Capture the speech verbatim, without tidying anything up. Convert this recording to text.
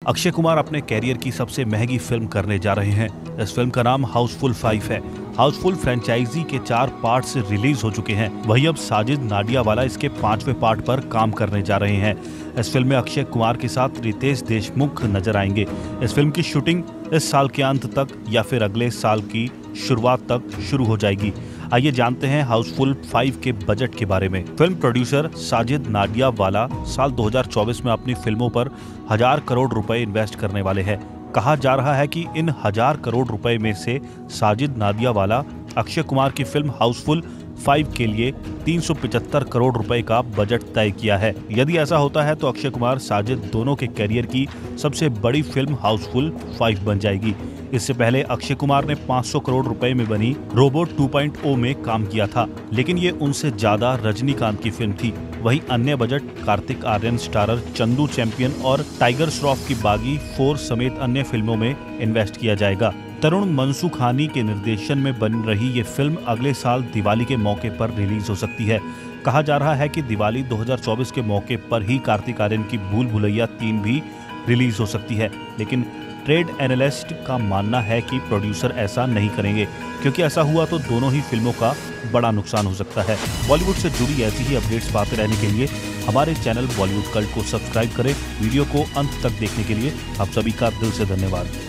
अक्षय कुमार अपने कैरियर की सबसे महंगी फिल्म करने जा रहे हैं। इस फिल्म का नाम हाउसफुल फाइव है। हाउसफुल फ्रेंचाइजी के चार पार्ट्स रिलीज हो चुके हैं। वही अब साजिद नाडियावाला इसके पांचवें पार्ट पर काम करने जा रहे हैं। इस फिल्म में अक्षय कुमार के साथ रितेश देशमुख नजर आएंगे। इस फिल्म की शूटिंग इस साल के अंत तक या फिर अगले साल की शुरुआत तक शुरू हो जाएगी। आइए जानते हैं हाउसफुल फाइव के बजट के बारे में। फिल्म प्रोड्यूसर साजिद नाडियावाला साल दो हज़ार चौबीस में अपनी फिल्मों पर हजार करोड़ रुपए इन्वेस्ट करने वाले हैं। कहा जा रहा है कि इन हजार करोड़ रुपए में से साजिद नाडियावाला अक्षय कुमार की फिल्म हाउसफुल फाइव के लिए तीन सौ पचहत्तर करोड़ रुपए का बजट तय किया है। यदि ऐसा होता है तो अक्षय कुमार साजिद दोनों के करियर की सबसे बड़ी फिल्म हाउसफुल फाइव बन जाएगी। इससे पहले अक्षय कुमार ने पाँच सौ करोड़ रुपए में बनी रोबोट टू पॉइंट ओ में काम किया था, लेकिन ये उनसे ज्यादा रजनीकांत की फिल्म थी। वहीं अन्य budget Kartik Aaryan starrer Chandu champion और टाइगर श्रॉफ की बागी फोर समेत अन्य फिल्मों में इन्वेस्ट किया जाएगा। तरुण मनसुखानी के निर्देशन में बन रही ये फिल्म अगले साल दिवाली के मौके पर रिलीज हो सकती है। कहा जा रहा है कि दिवाली दो हज़ार चौबीस के मौके पर ही कार्तिक आर्यन की भूल भुलैया तीन भी रिलीज हो सकती है, लेकिन ट्रेड एनालिस्ट का मानना है कि प्रोड्यूसर ऐसा नहीं करेंगे, क्योंकि ऐसा हुआ तो दोनों ही फिल्मों का बड़ा नुकसान हो सकता है। बॉलीवुड से जुड़ी ऐसी ही अपडेट्स पाते रहने के लिए हमारे चैनल बॉलीवुड कल्ट को सब्सक्राइब करें। वीडियो को अंत तक देखने के लिए आप सभी का दिल से धन्यवाद।